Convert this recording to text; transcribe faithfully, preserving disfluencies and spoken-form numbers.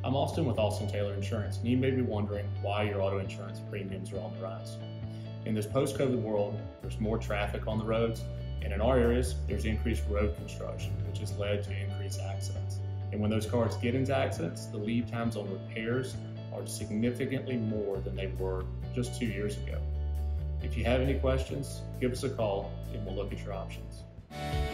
I'm Austin with Austin Taylor Insurance, and you may be wondering why your auto insurance premiums are on the rise. In this post-COVID world, there's more traffic on the roads, and in our areas, there's increased road construction, which has led to increased accidents. And when those cars get into accidents, the lead times on repairs are significantly more than they were just two years ago. If you have any questions, give us a call and we'll look at your options.